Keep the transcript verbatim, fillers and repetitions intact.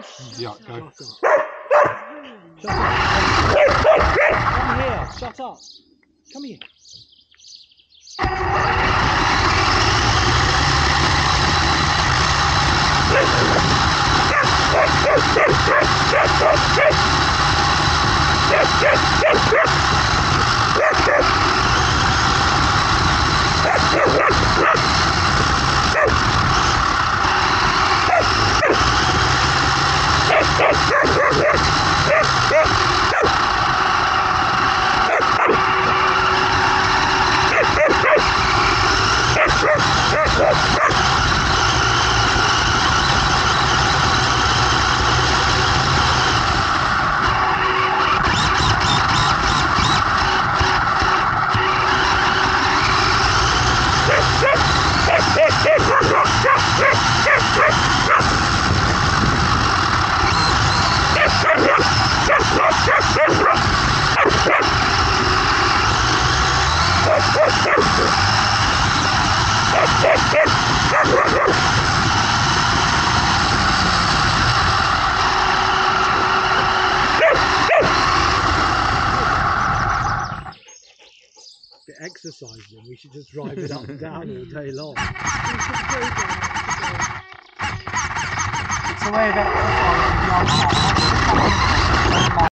Yeah, go. Shut up. Come here. Shut up. Come here. To exercise them, we should just drive it up and down all day long. It's a way of exercising the old